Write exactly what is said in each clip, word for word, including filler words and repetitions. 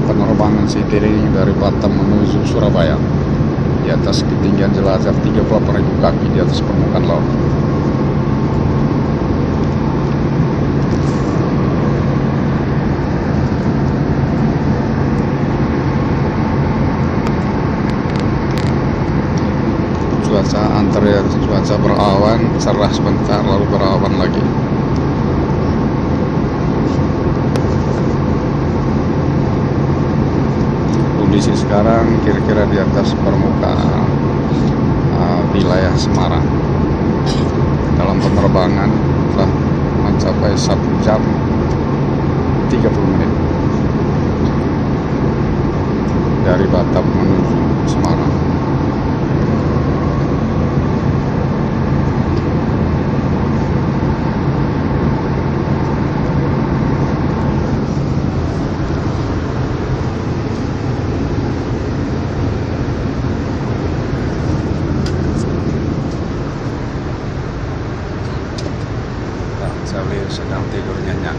penerbangan Citylink dari Batam menuju Surabaya di atas ketinggian jelajah tiga puluh delapan ribu kaki di atas permukaan laut. Cuaca antara cuaca berawan, cerah sebentar lalu berawan lagi. Kondisi sekarang kira-kira di atas permukaan uh, wilayah Semarang. Dalam penerbangan telah mencapai satu jam tiga puluh menit dari Batam menuju Semarang. Beliau sedang tidur nyenyak.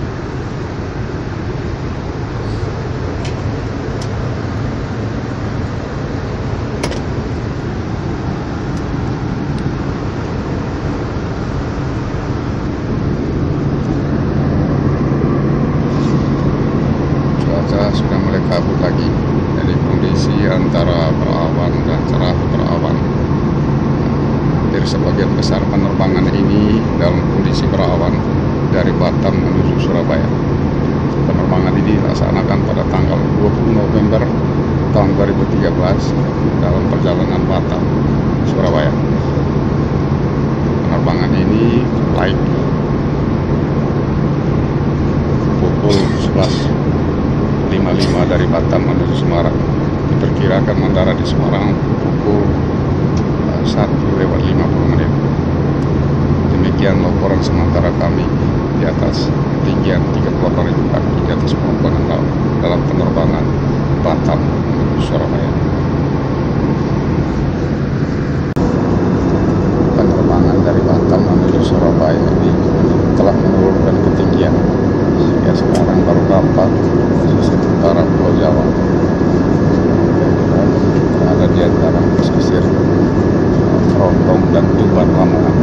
Cuaca sudah mulai kabut lagi, jadi kondisi antara berawan dan cerah berawan. Dari sebagian besar penerbangan ini dalam kondisi berawan dari Batam menuju Surabaya. Penerbangan ini dilaksanakan pada tanggal dua puluh November tahun dua ribu tiga belas dalam perjalanan Batam Surabaya. Penerbangan ini flight pukul sebelas lima puluh lima dari Batam menuju Semarang. Diperkirakan mendarat di Semarang pukul satu lewat lima puluh menit. Demikian laporan sementara kami di atas ketinggian tiga puluh delapan ribu kaki di atas permukaan laut dalam penerbangan Batam menuju Surabaya. Penerbangan dari Batam menuju Surabaya ini telah menurunkan ketinggian sehingga sekarang baru dapat sisi utara Pulau Jawa. Ada di antara pesisir Rondong dan Tuban Lamongan.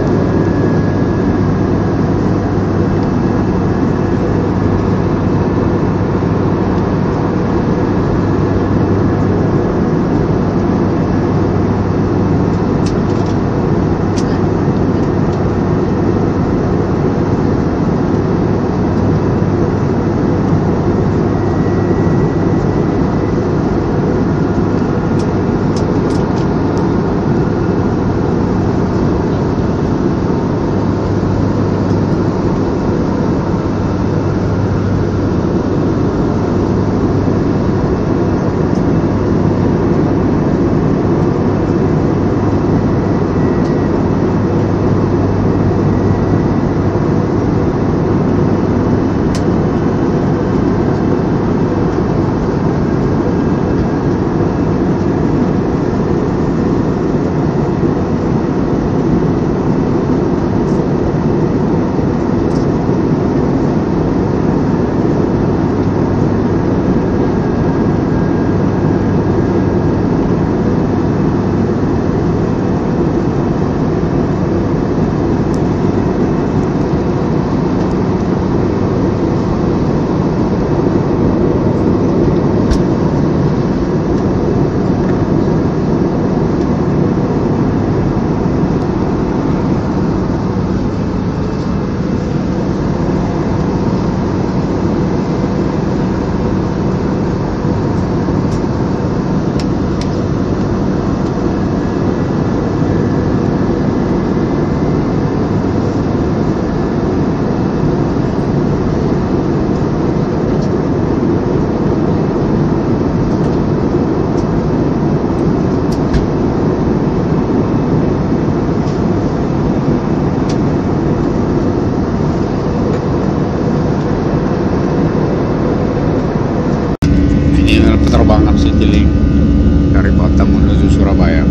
penerbangan Citylink dari Batam menuju Surabaya.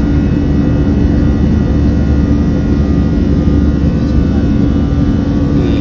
Hmm.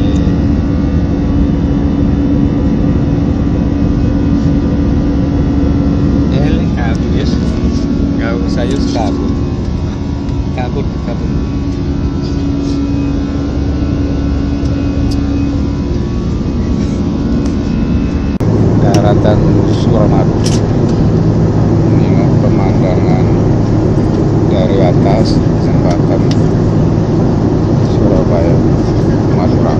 Jembatan Suramadu. Ini pemandangan dari atas jembatan Surabaya Madura.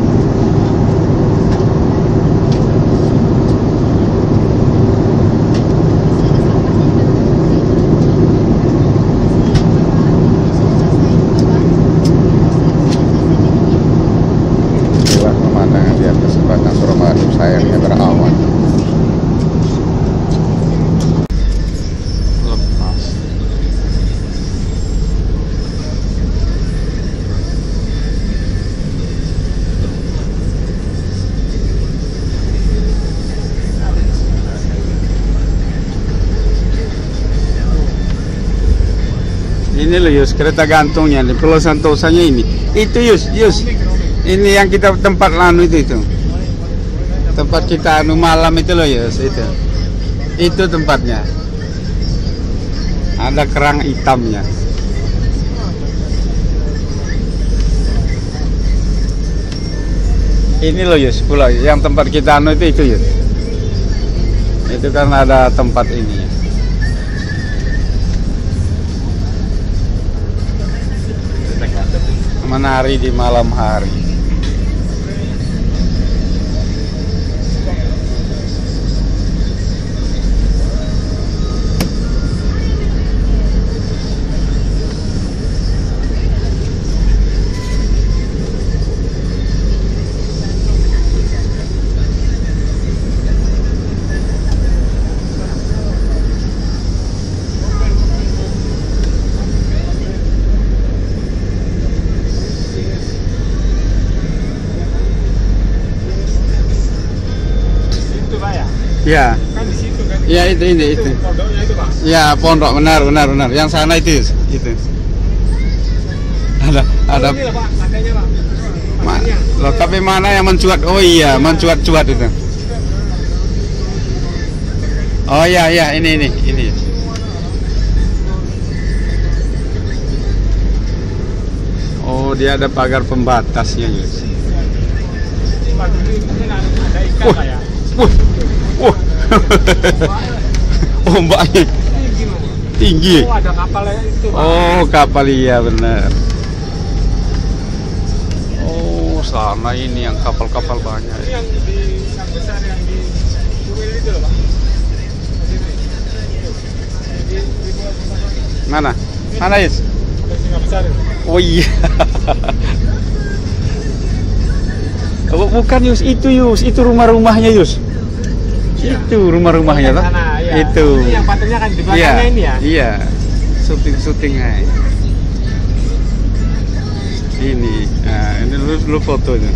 Inilah pemandangan di atas jembatan Suramadu, sayangnya berawan. Ini loh Yus, kereta gantungnya di Pulau Santosanya ini. Itu Yus, Yus. Ini yang kita tempat lanu itu itu. Tempat kita anu malam itu loh Yus, itu. Itu tempatnya. Ada kerang hitamnya. Ini loh Yus, pulau yang tempat kita anu itu itu Yus. Itu kan ada tempat ini. Menari di malam hari. Ya, kan di situ kan? Ya itu ini itu. Pondoknya itu Pak? Ya pondok, benar benar benar. Yang sana itu itu. Ada ada. Oh, ini lah Pak, makanya Pak. Ma, loh, tapi mana yang mencuat? Oh iya, mencuat-cuat itu. Oh ya ya, ini ini ini. Oh, dia ada pagar pembatasnya ya. Pak, ini ada ikan Pak ya? Wah, wah, ombaknya tinggi. Oh, ada kapalnya itu Pak. Oh, kapal iya benar. Oh, sana ini yang kapal-kapal banyak. Ini yang di yang besar yang di Kuil itu loh Pak. Di, di bawah Mana? Mana Yus? ada singa besar itu. Oh iya. Oh, bukan Yus, itu Yus, itu rumah-rumahnya Yus. Iya. Itu rumah-rumahnya toh. Sana, ya. Itu. Ini yang patentnya kan di Iya, belakangnya ini ya. iya. Syuting-syutingnya. Ini, nah, ini lu, lu fotonya.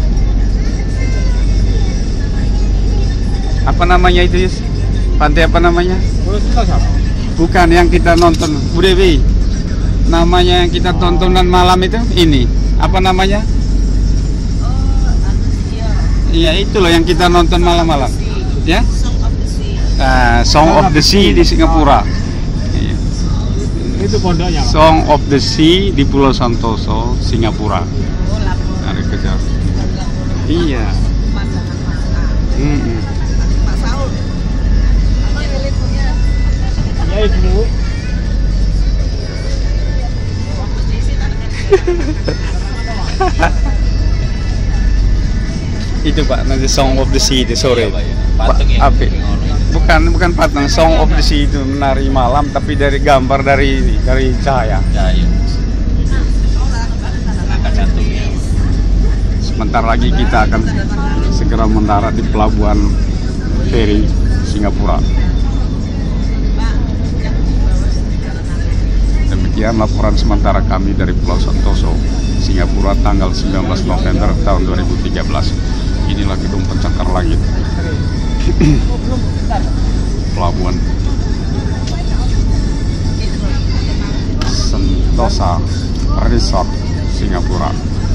Apa namanya itu Yus? Pantai apa namanya? Pulau Santosah. Bukan yang kita nonton, Bu Dewi. Namanya yang kita tontonan malam itu ini. Apa namanya? Iya itu loh yang kita nonton malam-malam. Ya? Uh, Song of the Sea di Singapura. Iya. Itu pondoknya Pak. Song of the Sea di Pulau Santoso, Singapura. Ada kejar. Iya. Mm-mm. Ya Ibu. Itu Pak, nanti Song of the Sea di sore. Patung ya? Api. Bukan, bukan patung. Song of the Sea itu menari malam, tapi dari gambar dari ini, dari cahaya. Cahaya. Angkat jantungnya. Sebentar lagi kita akan segera mendarat di pelabuhan feri Singapura. Demikian laporan sementara kami dari Pulau Santoso, Singapura, tanggal sembilan belas November tahun dua ribu tiga belas. Inilah gedung pencakar langit. Pelabuhan Sentosa Resort, Singapura.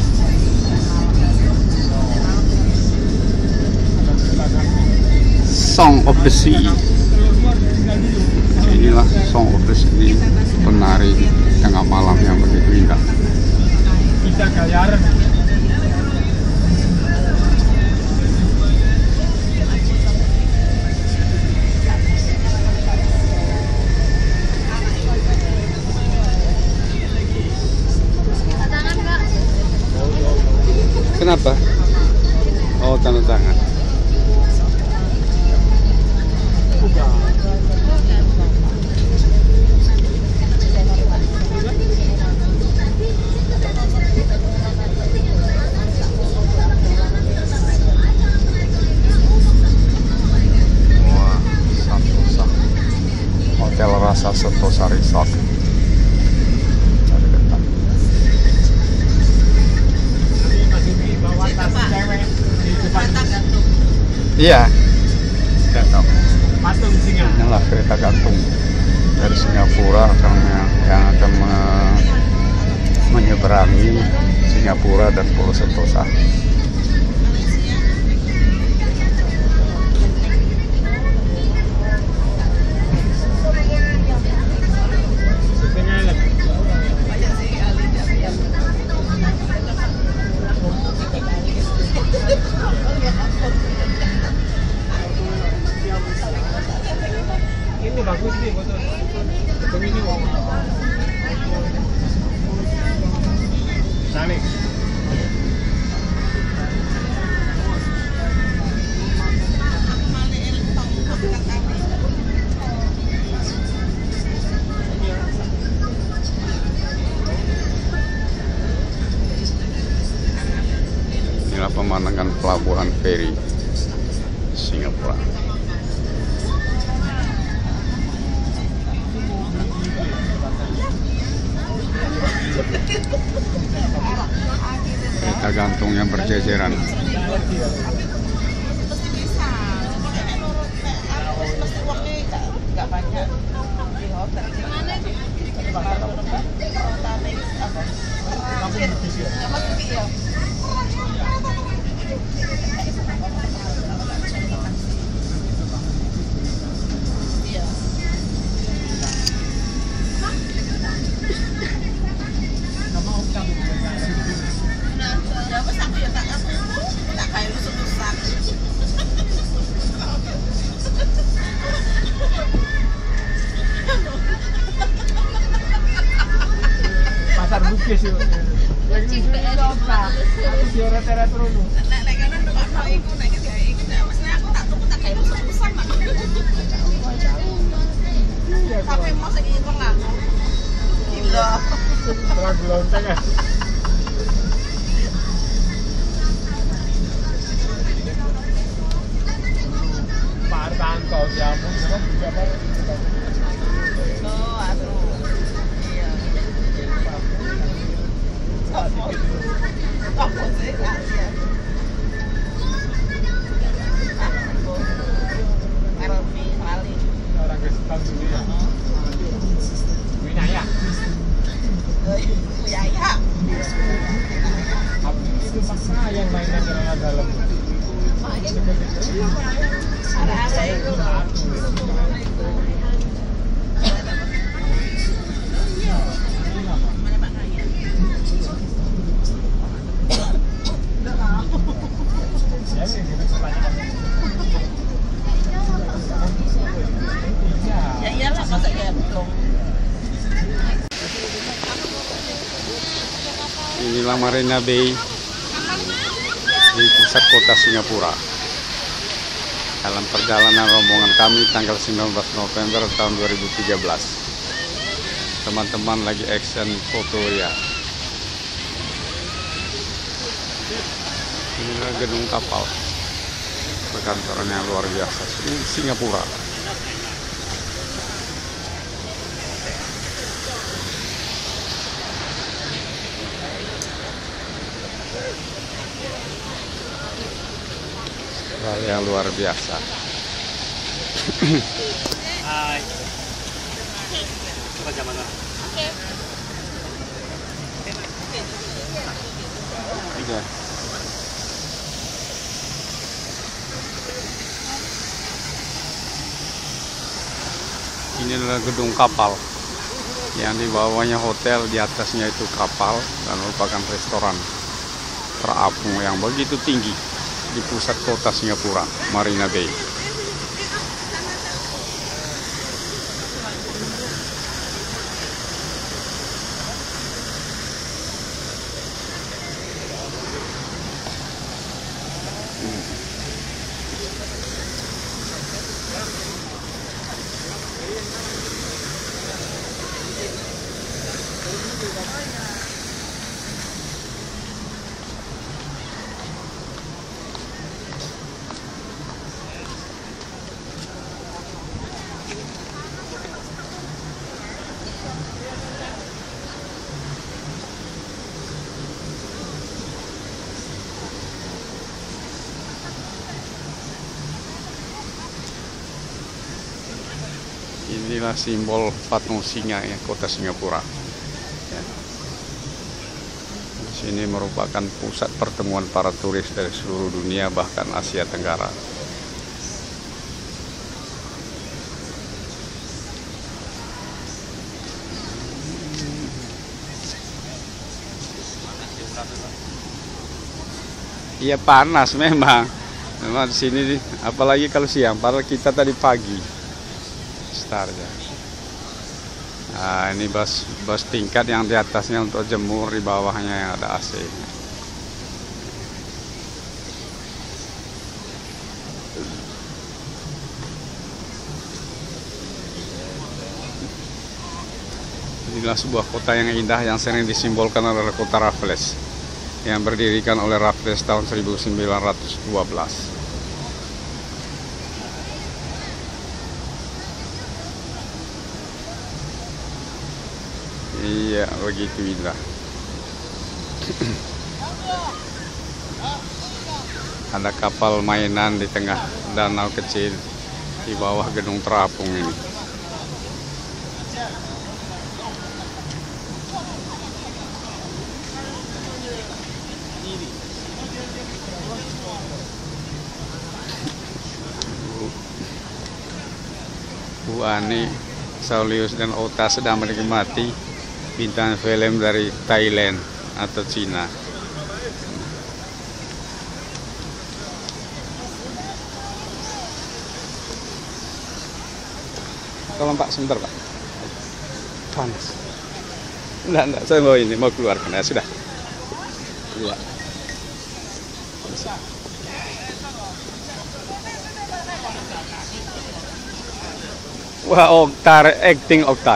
Song of the Sea. Inilah Song of the Sea, penari tengah malam yang begitu indah. Kita kayaran. apa? Oh, tanda tangan. Wah, Sentosa. Hotel Rasa Sentosa Resort. Iya, gantung. Patung singa. Inilah kereta gantung dari Singapura akan yang akan me- menyeberangi Singapura dan Pulau Sentosa. Ini bagus nih foto. Foto ini wong. Saling. Inilah pemandangan pelabuhan feri Singapura. Kereta gantung yang berjejeran. Pasar Bukit sih. Yang ini apa? Aku diorot-orot terus. Nek nek kene numpak iku nek dia iku maksudnya aku tak tuku tak kayak rusak-rusak nak. Tapi mau sing ireng aku. Gila. Lagu lonteng ya. Pak Artanto siapa? Siapa? Oh, aduh. Iya. Apa sih? Iya. Karmi kali. Orang Kristen dulu ya. Winaya. Ya ya. Apa itu paksa yang mainan karena dalam. Ada-ada itu loh. Ya iyalah masa gantung. Inilah Marina Bay di pusat kota Singapura. Dalam perjalanan rombongan kami tanggal sembilan belas November tahun dua ribu tiga belas. Teman-teman lagi action foto ya. Inilah gedung kapal. Perkantoran yang luar biasa di Singapura. Hal yang luar biasa. Hai. Coba zaman mana? Iya. Ini adalah gedung kapal yang di bawahnya hotel, di atasnya itu kapal dan merupakan restoran terapung yang begitu tinggi di pusat kota Singapura, Marina Bay. Inilah simbol patung singa ya, kota Singapura. Ya. Di sini merupakan pusat pertemuan para turis dari seluruh dunia, bahkan Asia Tenggara. Iya panas memang, memang di sini, apalagi kalau siang. Padahal kita tadi pagi start ya. Nah, ini bus bus tingkat yang di atasnya untuk jemur, di bawahnya yang ada A C. Inilah sebuah kota yang indah yang sering disimbolkan oleh kota Raffles, yang berdirikan oleh Raffles tahun seribu sembilan ratus dua belas. Iya, begitu indah. Ada kapal mainan di tengah danau kecil di bawah gedung terapung ini. Bu Ani, Saulius dan Ota sedang menikmati bintang film dari Thailand atau Cina. Tolong Pak, sebentar Pak. Panas. Enggak, enggak, saya mau ini, mau keluar. Nah, sudah. Keluar. Wah, Okta, acting Okta.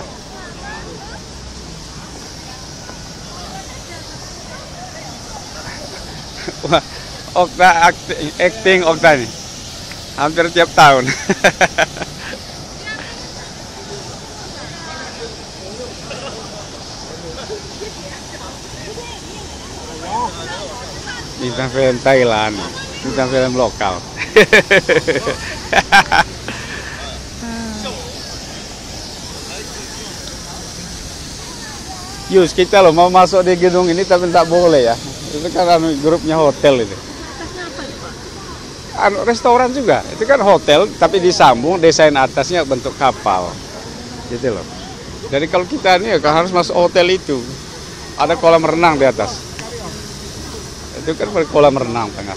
Wah, Okta acting, acting Okta nih. Hampir tiap tahun. Bintang film Thailand, bintang film lokal. Yus, kita loh mau masuk di gedung ini tapi tak boleh ya. Itu kan anu, grupnya hotel itu. Anu, restoran juga. Itu kan hotel tapi disambung desain atasnya bentuk kapal. Gitu loh. Jadi kalau kita ini ya kan harus masuk hotel itu. Ada kolam renang di atas. Itu kan kolam renang tengah.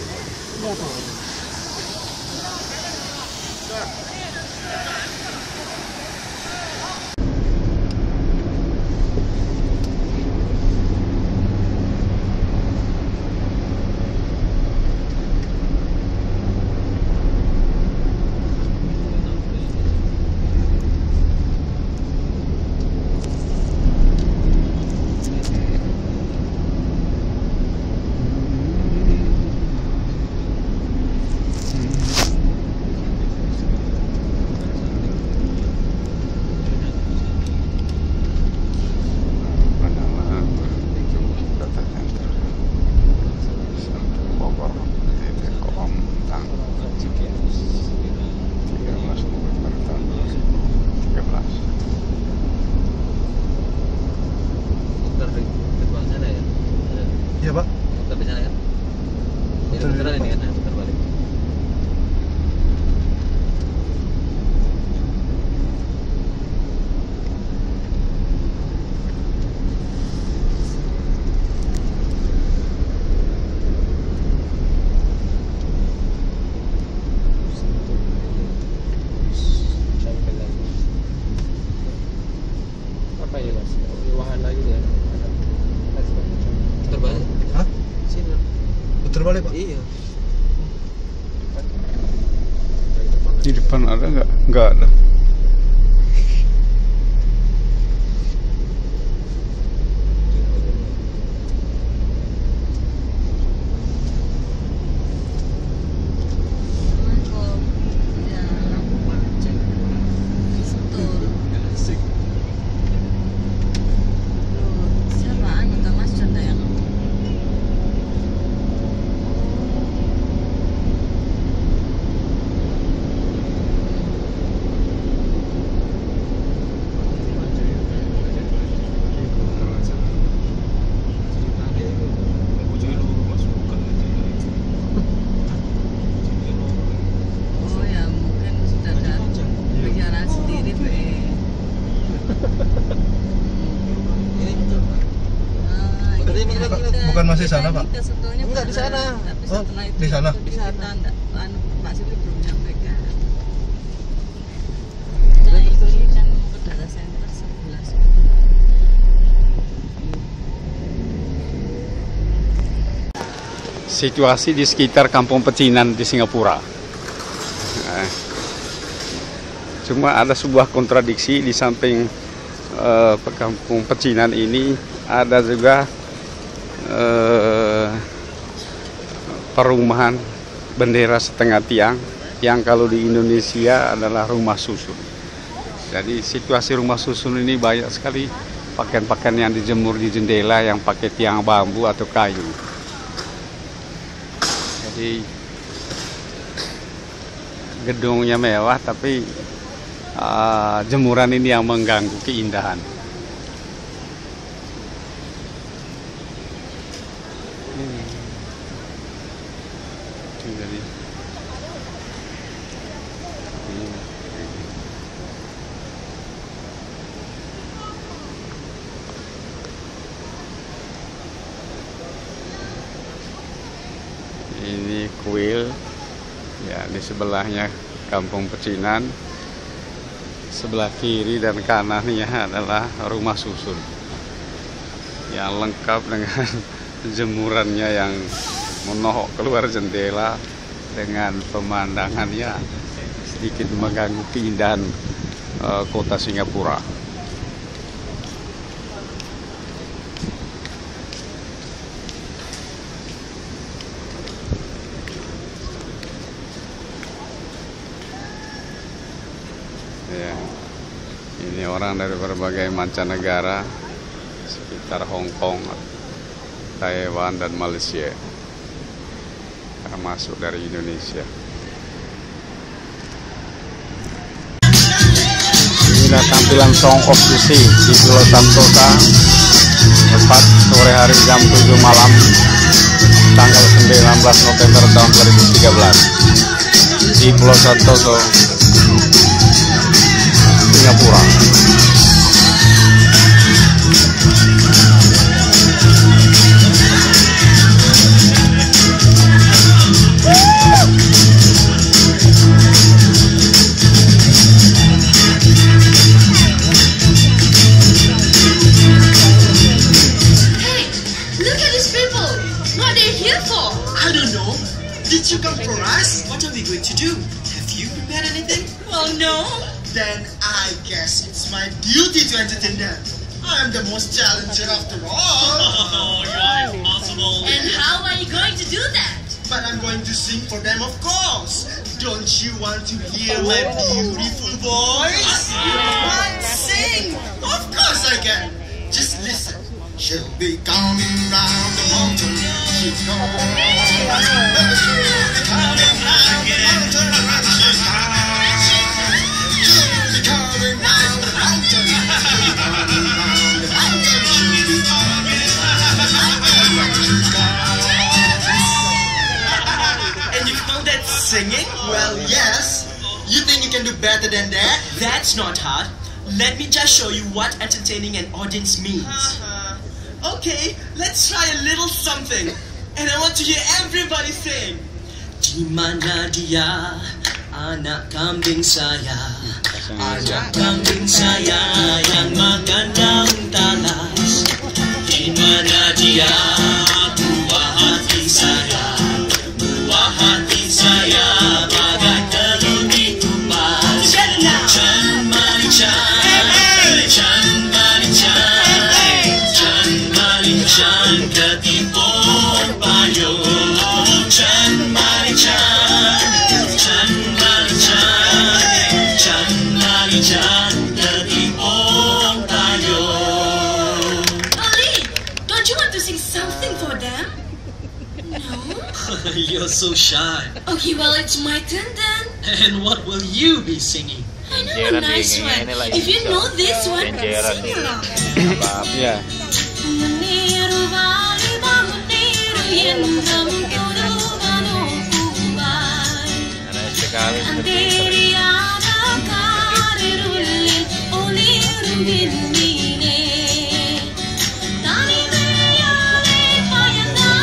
Iya Pak. Tapi sana kan? Jadi puteran ini kan, putar balik. Apa ini mas? Di wahana gitu ya? Putar balik. Hah? Sini. Putar balik Pak? Iya. Di depan ada nggak? Nggak ada. masih sana, Pak? Sebetulnya Enggak, di sana. Tapi Oh, setelah itu di sana? Di sana enggak, anu, Pak Siti belum menyampaikan. Terus ini kan mau ke data center sebelas. Situasi di sekitar Kampung Pecinan di Singapura. Nah, cuma ada sebuah kontradiksi di samping uh, Kampung Pecinan ini ada juga uh, perumahan bendera setengah tiang yang kalau di Indonesia adalah rumah susun. Jadi situasi rumah susun ini banyak sekali pakaian-pakaian yang dijemur di jendela yang pakai tiang bambu atau kayu. Jadi gedungnya mewah tapi uh, jemuran ini yang mengganggu keindahan. Hmm. Jadi, hmm. Ini kuil ya, di sebelahnya Kampung Pecinan, sebelah kiri dan kanannya adalah rumah susun yang lengkap dengan jemurannya yang menohok keluar jendela dengan pemandangannya sedikit mengganggu keindahan uh, kota Singapura. Ya, ini orang dari berbagai mancanegara sekitar Hong Kong, Taiwan dan Malaysia, termasuk dari Indonesia. Inilah tampilan Song of the Sea di Pulau Sentosa, tepat sore hari jam tujuh malam, tanggal sembilan belas November tahun dua ribu tiga belas di Pulau Sentosa, Singapura. Hey, look at these people. What are they here for? I don't know. Did you come for us? What are we going to do? Have you prepared anything? Well, no. Then I guess it's my duty to entertain them. I am the most challenger after all. Oh, you're impossible. And how are you going to do that? But I'm going to sing for them, of course. Don't you want to hear my beautiful voice? What? Sing? Of course I can. Just listen. She'll be coming round the mountain. She's coming round the mountain. She's coming round the mountain. She'll be coming round the mountain. She'll be coming round the mountain. She'll be coming round the mountain. And you know that singing? Well, yes. You think you can do better than that? That's not hard. Let me just show you what entertaining an audience means. Okay, let's try a little something. And I want to hear everybody sing. Di mana dia, anak kambing saya, anak kambing saya yang makan daun talas. Di mana dia, buah hati saya, buah hati saya bagai telur dikupas. Chan mari chan, chan mari chan, chan mari chan ketipun payung. Chan mari chan, chan mari chan, chan mari chan ketipun payung. Ali, don't you want to sing something for them? No? You're so shy. Okay, well, it's my turn then. And what will you be singing? I know a nice one. If you know this one, sing along. Ya. Meniru bali meniru yendam todo manukubai. Anteri ada karirulin olirundine. Tani meyale payanda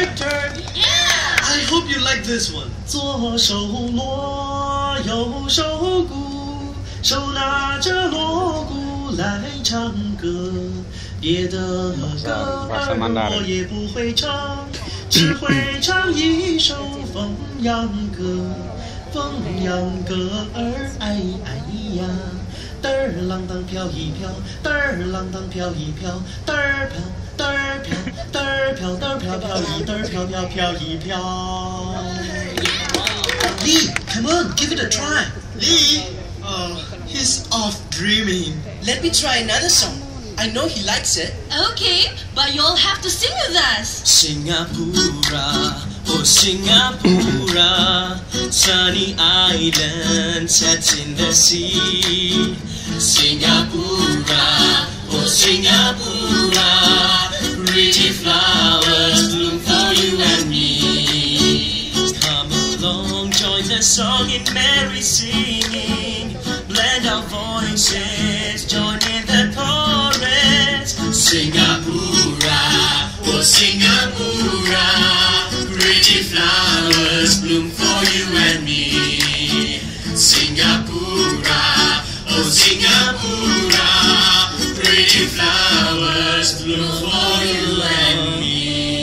my turn. I hope you like this one. 左手锣，右手鼓，手拿着锣鼓来唱歌。别的歌儿我也不会唱，只会唱一首凤阳歌。凤阳歌儿，哎哎呀，嘚儿啷当飘一飘，嘚儿啷当飘一飘，嘚儿飘。嘚儿飘，嘚儿飘，嘚儿飘飘一嘚儿飘飘飘一飘。Lee, come on, give it a try. Lee, oh, he's off dreaming. Let me try another song. I know he likes it. Okay, but you'll have to sing with us. Singapura, oh Singapura, sunny island sets in the sea. Singapura, oh Singapura, pretty flowers bloom for you and me. Come along, join the song in merry singing. Blend our voices, join in the chorus. Singapura, oh Singapura, pretty flowers bloom for you and me. Singapura, oh Singapura, pretty flowers bloom for you and me.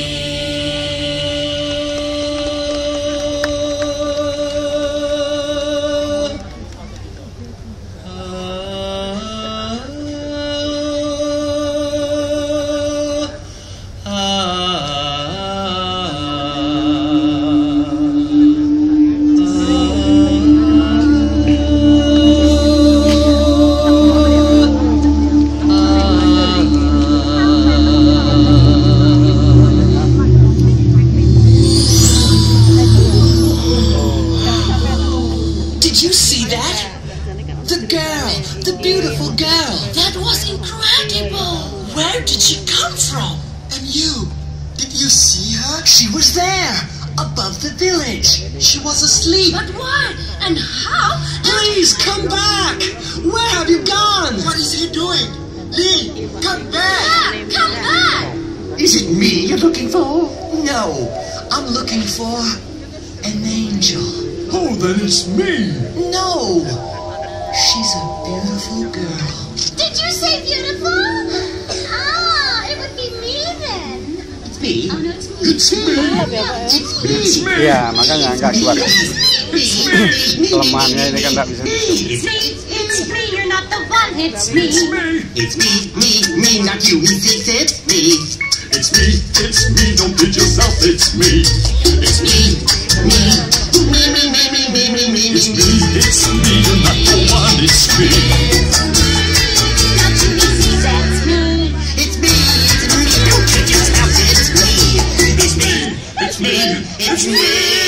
Where did she come from? And you, did you see her? She was there, above the village. She was asleep. But why? And how? Please come back! Where have you gone? What is he doing? Lee, come back! Yeah, come back! Is it me you're looking for? No, I'm looking for an angel. Oh, then it's me. No, she's a beautiful girl. Did you say beautiful? Ah, it would be me then. It's me. Oh no, it's me. It's me. It's me. It's me. Iya, makanya nggak kuat. It's me. Kelemahannya ini kan nggak bisa. It's me, it's me, you're not the one, it's me. It's me. It's me, me, me, not you. Is this it? Me. It's me. It's me. Don't kid yourself. It's me. It's me, me, me, me, me, me, me, me, me. It's me. It's me. You're not the one. It's me. Not too easy, that's me. It's me, it's me. Don't kid yourself. It's me. It's me. It's me. It's me.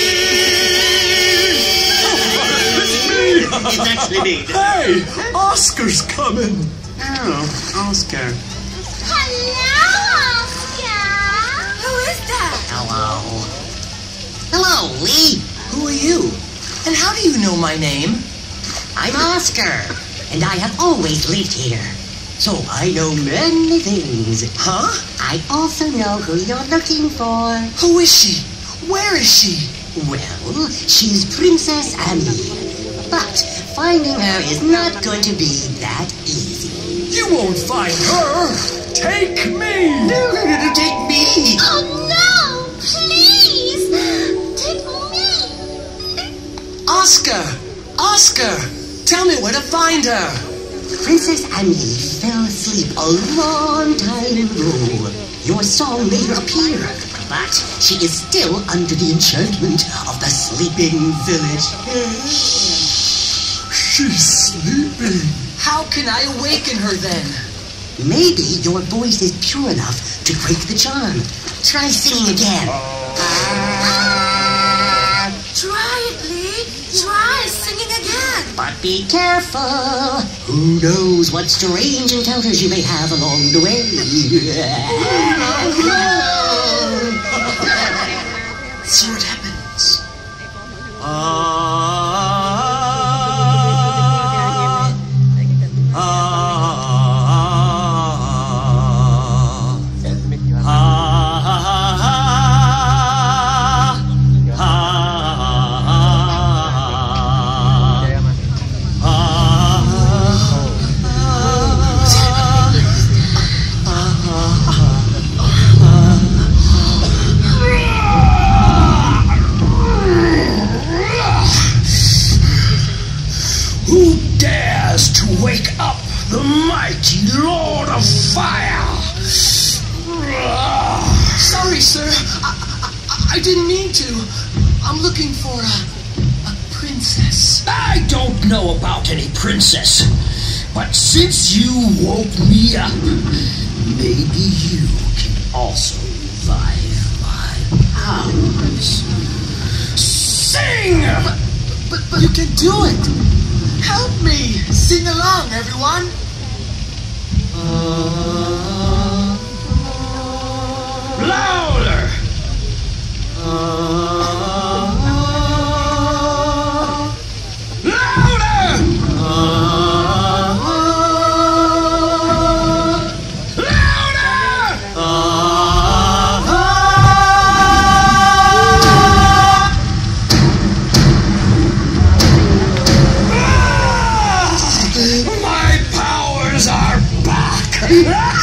It's actually me. Hey, Oscar's coming. Oh, Oscar. Hello, Oscar. Who is that? Hello. Hello, Lee. Who are you? And how do you know my name? I'm Oscar, and I have always lived here. So I know many things. Huh? I also know who you're looking for. Who is she? Where is she? Well, she's Princess Annie. But finding her is not going to be that easy. You won't find her. Take me. No, no, no, no, take me. Oh no, please, take me. Oscar, Oscar, tell me where to find her. Princess Annie fell asleep a long time ago. Your song made her appear, but she is still under the enchantment of the sleeping village. She's sleeping. How can I awaken her then? Maybe your voice is pure enough to break the charm. Try singing again. Try it, Lee. Try singing again. But be careful. Who knows what strange encounters you may have along the way. See what happens. Ah. Ah, I, I didn't mean to. I'm looking for a, a princess. I don't know about any princess, but since you woke me up, maybe you can also revive my powers. Sing! But, but, but you can do it. Help me. Sing along, everyone. Uh, Louder! uh, Louder! My powers are back!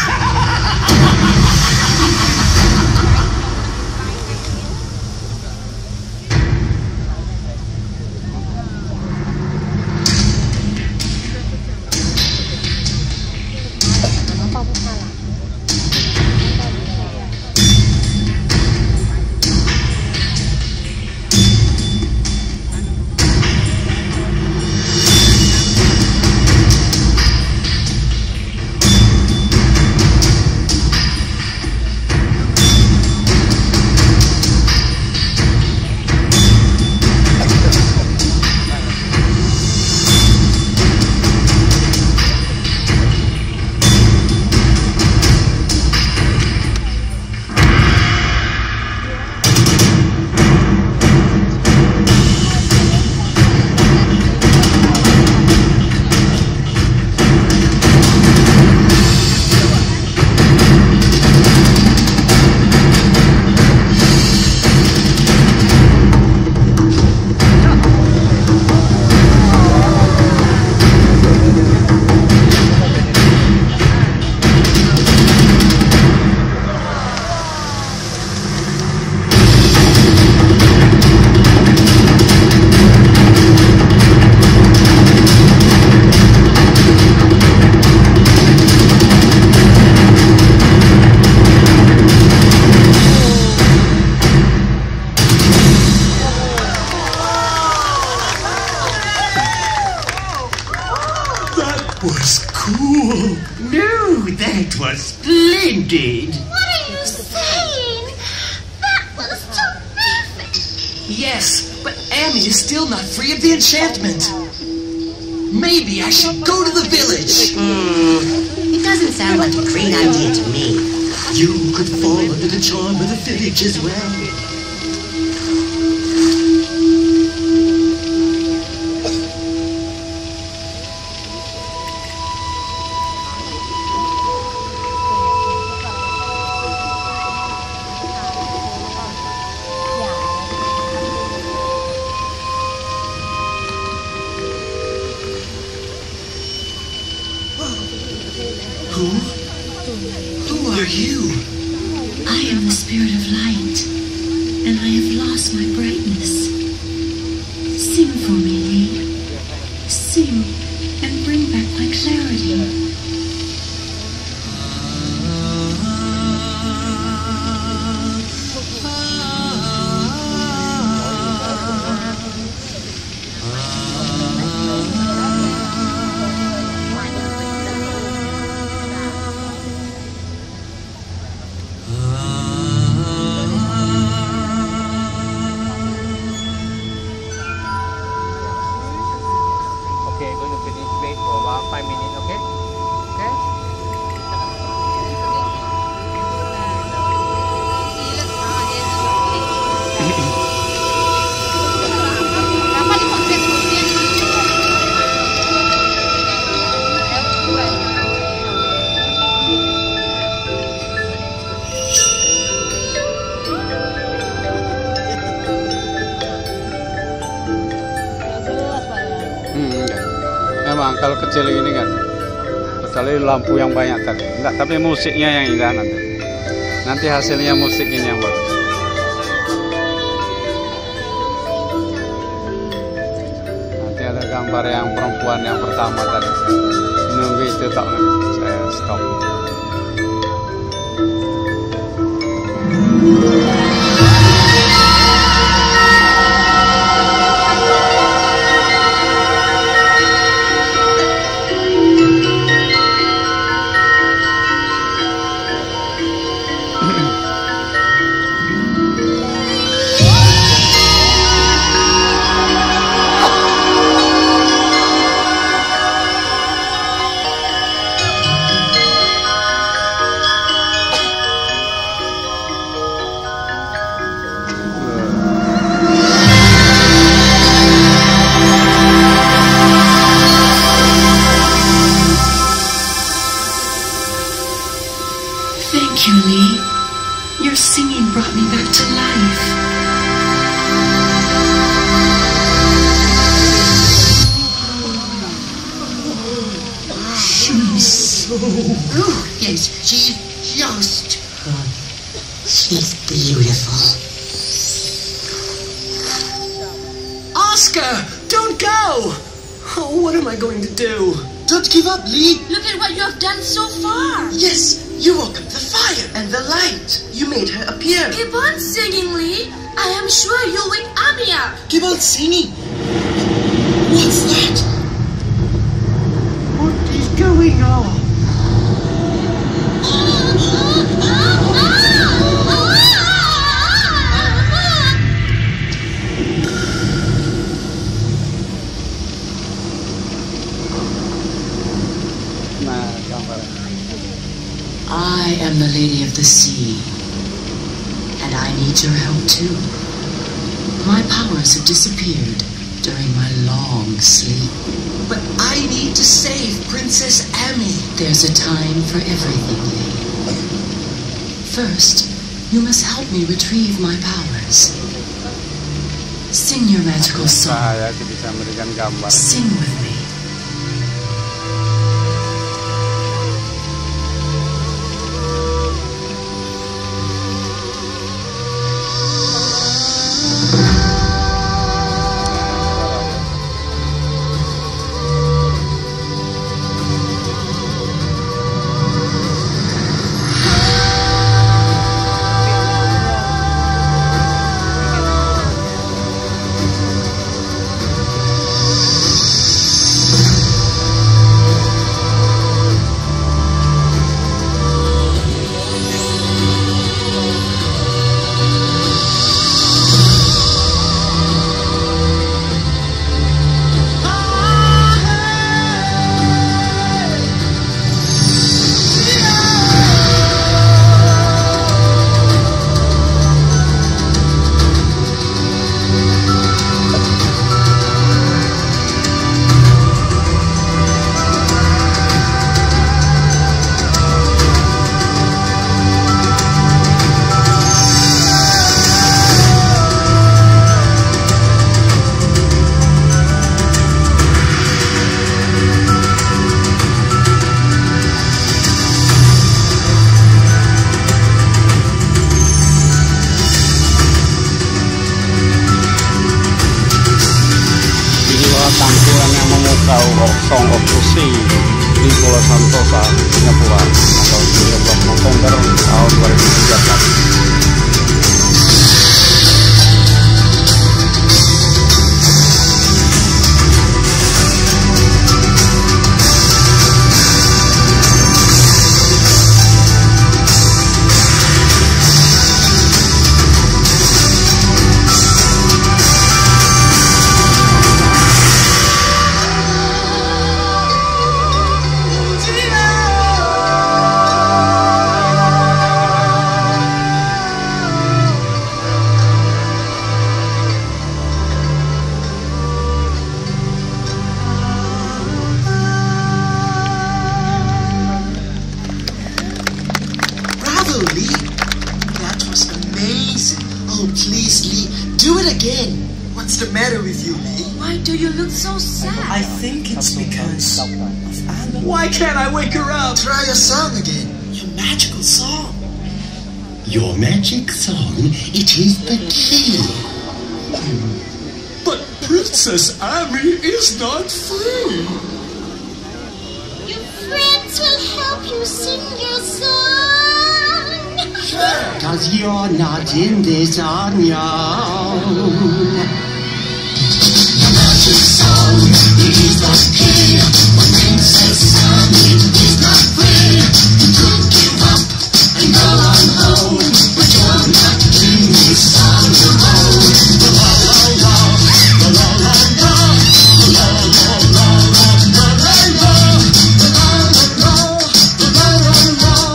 Was cool. No, that was splendid. What are you saying? That was terrific. Yes, but Amy is still not free of the enchantment. Maybe I should go to the village. It doesn't sound like a great idea to me. You could fall under the charm of the village as well. Who? Who are you? I am the spirit of light, and I have lost my brightness. Sing for me, Lee. Sing and bring back my clarity. Okay, going to finish wait for about five minutes, okay? Okay? Hmm, enggak. Memang kalau kecil gini kan, kecuali lampu yang banyak tadi. Enggak, tapi musiknya yang indah nanti. Nanti hasilnya musik ini yang bagus. Nanti ada gambar yang perempuan yang pertama tadi. Nunggu itu tak saya stop. Oh, yes, she's just... She's beautiful. Oscar, don't go! Oh, what am I going to do? Don't give up, Lee. Look at what you have done so far. Yes, you woke up the fire and the light. You made her appear. Keep on singing, Lee. I am sure you'll wake Amy up. Keep on singing. What's that? What is going on? I am the Lady of the Sea, and I need your help too. My powers have disappeared during my long sleep. But I need to save Princess Amy. There's a time for everything, Lee. First, you must help me retrieve my powers. Sing your magical song. Saya bisa memberikan gambar. Sing with me. Tampilan yang memukau Song of the Sea di Pulau Sentosa, Singapura, atau tiga belas November tahun dua ribu tiga belas. Lee, that was amazing. Oh, please, Lee, do it again. What's the matter with you, Lee? Why do you look so sad? I think it's because of Anna. Why can't I wake her up? Try a song again. Your magical song. Your magic song, it is the key. But Princess Amy is not free. Your friends will help you sing your song. Cause you're not in this on your own. The magic song, it is the key. But Princess Amy is not free. You could give up and go on home, but you're not in this on your own. La la la la, la la la la, la la la la, la la la la, la la la la, la la la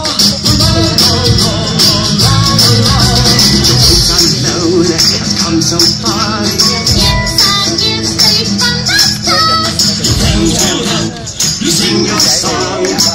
it's come so far. Yes, and you straight from the start. Your friends will help you sing your song.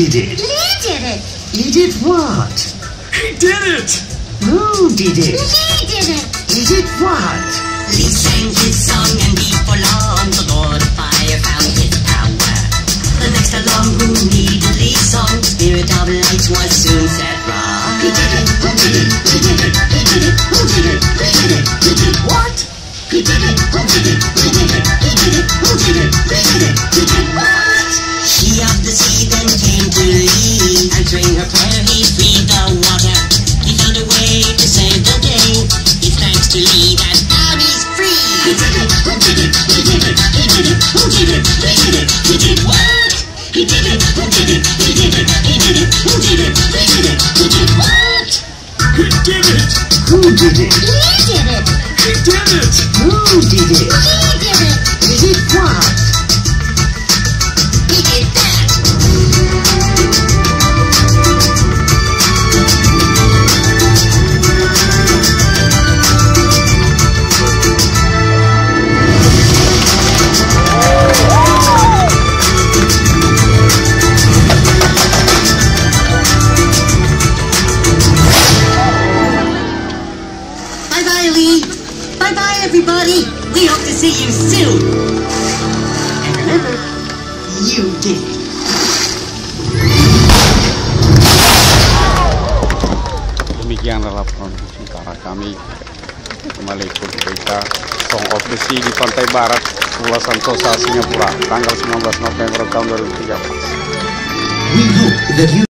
did it? Lee did it. He did what? He did it! Who did it? Lee did it. He did what? Lee sang his song and before long the Lord of Fire found his power. The next along who needed Lee's song, Spirit of Light was soon set right. He did it. Who did it? He did it. He did it. Who did it? He did it. He did what? He did it. Who did it? He did it. He did it. Who did it? He did it. He did what? She of the sea then came to Lee. Answering her prayer, he freed the water. He found a way to save the day. It's thanks to Lee that now he's free. He did it. Who did it? He did it. He did it. Who did it? He did it. He did what? He did it. Who did it? He did it. He did it. Who did it? He did it. He did what? He did it! Who did it? Lee did it. He did it! Who did it? Lee did it. He did what? He did that. Bye-bye, Lee. Bye-bye, everybody. We hope to see you soon. And remember, you did it. Demikianlah laporan sementara kami kembali ke berita Song of the Sea di pantai barat Pulau Sentosa, Singapura, tanggal sembilan belas November tahun dua ribu tiga belas. We hope that you